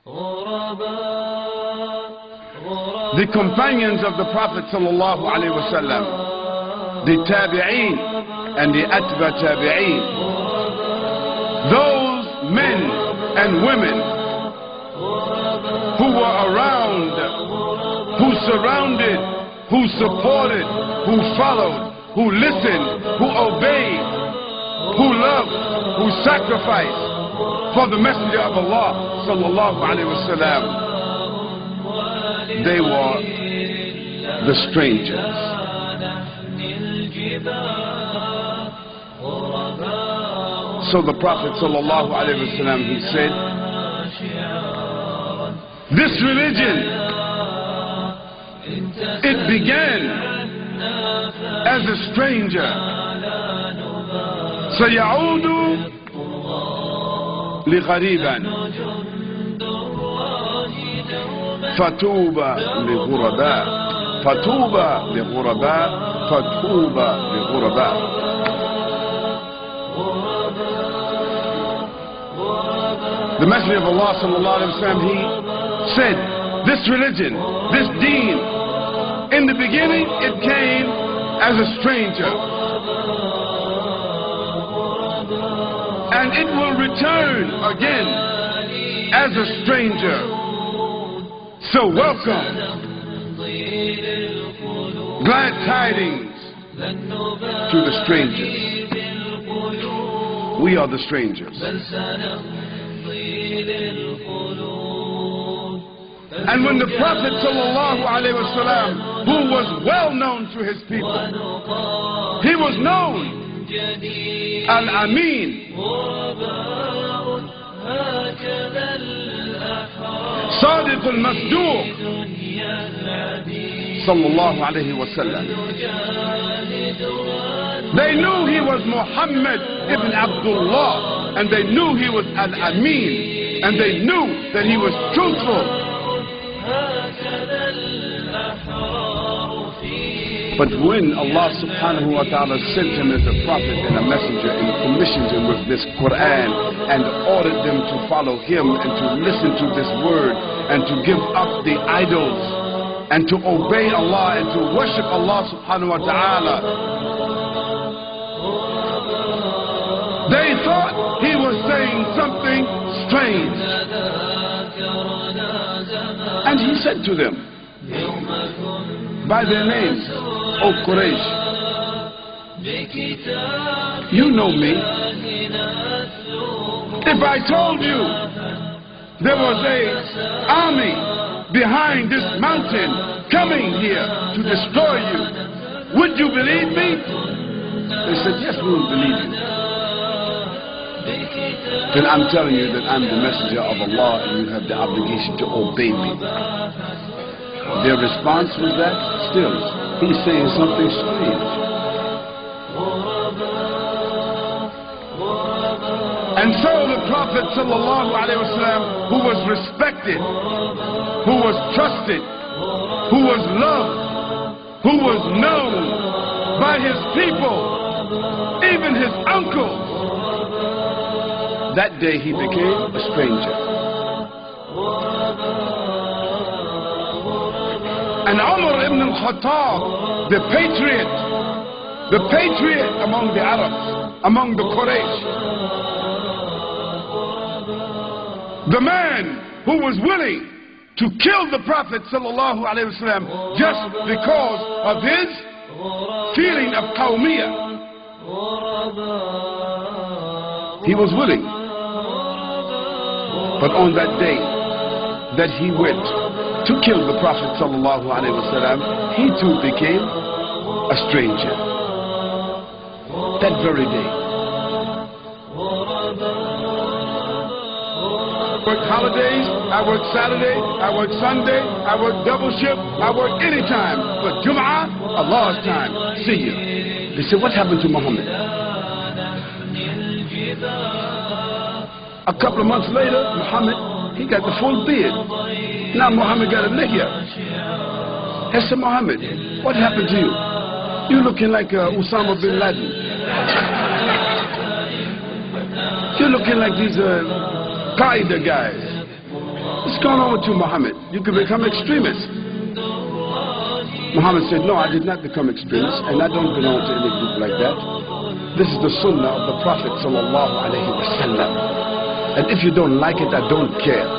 The companions of the Prophet sallallahu alaihi wasallam, the tabi'een and the atba tabi'een, those men and women who were around, who surrounded, who supported, who followed, who listened, who obeyed, who loved, who sacrificed for the Messenger of Allah sallallahu alaihi wasallam. They were the strangers. So the Prophet sallallahu alaihi wasallam, he said, this religion, it began as a stranger. سيعود لغريبا فتوبى لغرباء فتوبى لغرباء فتوبى لغرباء. The Messenger of Allah sallallahu alaihi wasallam, he said, this religion, this deen, in the beginning it came as a stranger, and it will return again as a stranger. So welcome, glad tidings to the strangers. We are the strangers. And when the Prophet sallallahu alaihi wasallam, who was well known to his people, he was known Al-Amin, Sadiq al-Masduq sallallahu alayhi wa sallam. They knew he was Muhammad ibn Abdullah, and they knew he was Al-Amin, and they knew that he was truthful. But when Allah subhanahu wa ta'ala sent him as a prophet and a messenger and commissioned him with this Quran and ordered them to follow him and to listen to this word and to give up the idols and to obey Allah and to worship Allah subhanahu wa ta'ala, they thought he was saying something strange. And he said to them by their names, O Quraysh, you know me. If I told you there was an army behind this mountain coming here to destroy you, would you believe me? They said, yes, we will believe you. Then I'm telling you that I'm the messenger of Allah and you have the obligation to obey me. Their response was that, still, he's saying something strange. And so the Prophet sallallahu alaihi wasallam, who was respected, who was trusted, who was loved, who was known by his people, even his uncles, that day he became a stranger. And Umar ibn al-Khattab, the patriot among the Arabs, among the Quraysh, the man who was willing to kill the Prophet sallallahu alaihi wasallam just because of his feeling of qawmiyah. He was willing. But on that day that he went to kill the Prophet sallallahu alaihi wasallam, he too became a stranger. That very day. I work holidays, I work Saturday, I work Sunday, I work double shift, I work any time. But Jum'ah, Allah's time. See you. They said, what happened to Muhammad? A couple of months later, Muhammad, he got the full beard. Now Muhammad got a lihya. I said, Muhammad, what happened to you? You're looking like Osama bin Laden. You're looking like these Qaeda guys. What's going on with you, Muhammad? You could become extremist. Muhammad said, no, I did not become extremist, and I don't belong to any group like that. This is the sunnah of the Prophet sallallahu alaihi wasallam. And if you don't like it, I don't care.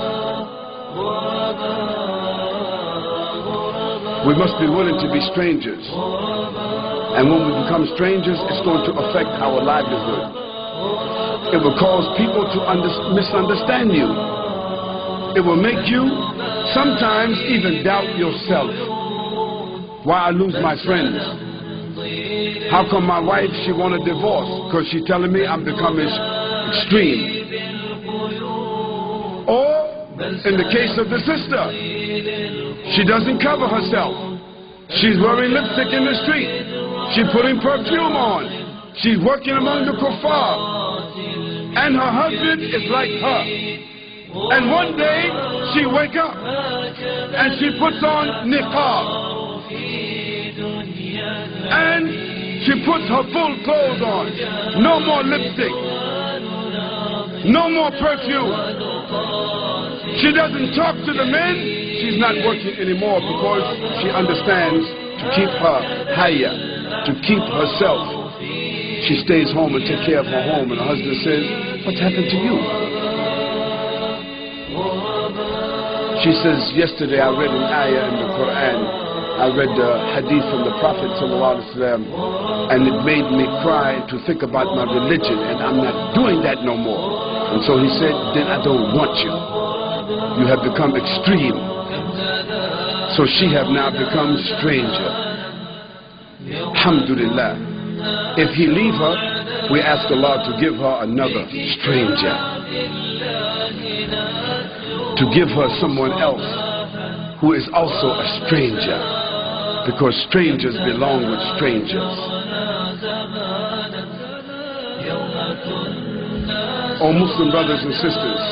We must be willing to be strangers. And when we become strangers, it's going to affect our livelihood. It will cause people to misunderstand you. It will make you sometimes even doubt yourself. Why I lose my friends? How come my wife, she want a divorce? Because she's telling me I'm becoming extreme. Or, in the case of the sister, she doesn't cover herself. She's wearing lipstick in the street. She's putting perfume on. She's working among the kuffar. And her husband is like her. And one day, she wake up and she puts on niqab. And she puts her full clothes on. No more lipstick. No more perfume. She doesn't talk to the men. She's not working anymore because she understands to keep her haya, to keep herself. She stays home and takes care of her home. And her husband says, what's happened to you? She says, yesterday I read an ayah in the Quran. I read the hadith from the Prophet ﷺ, and it made me cry to think about my religion, and I'm not doing that no more. And so he said, then I don't want you. You have become extreme. So she have now become stranger. Alhamdulillah. If he leave her, we ask Allah to give her another stranger. To give her someone else who is also a stranger. Because strangers belong with strangers. Oh, Muslim brothers and sisters,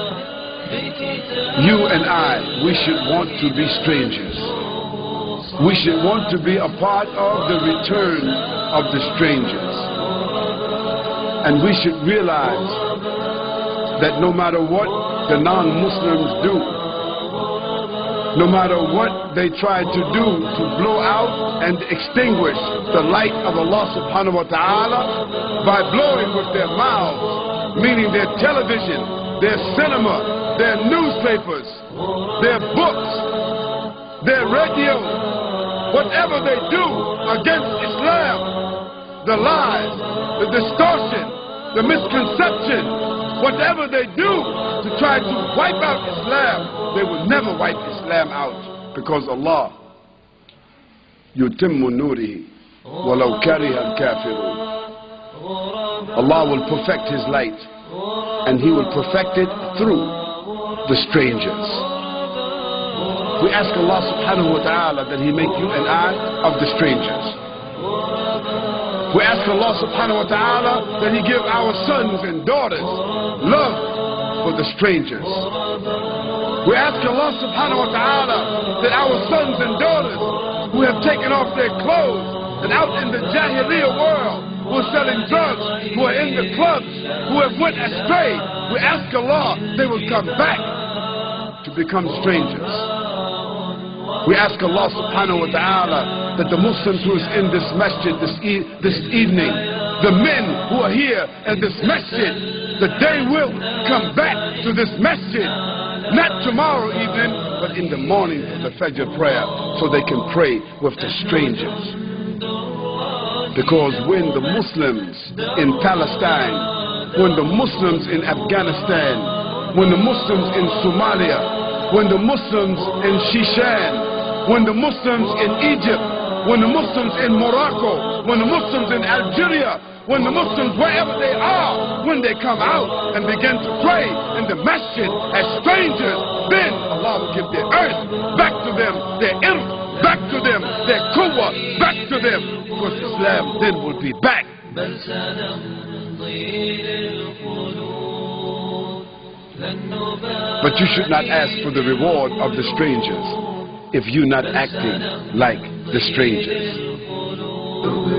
you and I, we should want to be strangers. We should want to be a part of the return of the strangers. And we should realize that no matter what the non-Muslims do, no matter what they try to do to blow out and extinguish the light of Allah subhanahu wa ta'ala by blowing with their mouths, meaning their television, their cinema, their newspapers, their books, their radio, whatever they do against Islam, the lies, the distortion, the misconception, whatever they do to try to wipe out Islam, they will never wipe Islam out, because Allah yutimmu nurihi walau kariha al-kafirun. Allah will perfect his light, and he will perfect it through the strangers. We ask Allah subhanahu wa ta'ala that he make you and I of the strangers. We ask Allah subhanahu wa ta'ala that he give our sons and daughters love for the strangers. We ask Allah subhanahu wa ta'ala that our sons and daughters who have taken off their clothes and out in the Jahiliyyah world, who are selling drugs, who are in the clubs, who have went astray, we ask Allah they will come back to become strangers. We ask Allah subhanahu wa ta'ala that the Muslims who is in this masjid this evening, the men who are here in this masjid, that they will come back to this masjid, not tomorrow evening, but in the morning for the Fajr prayer, so they can pray with the strangers. Because when the Muslims in Palestine, when the Muslims in Afghanistan, when the Muslims in Somalia, when the Muslims in Shishan, when the Muslims in Egypt, when the Muslims in Morocco, when the Muslims in Algeria, when the Muslims, wherever they are, when they come out and begin to pray in the masjid as strangers, then Allah will give their earth back to them, their ilm back to them, their quwwah back to them, because Islam then will be back. But you should not ask for the reward of the strangers if you're not acting like the strangers.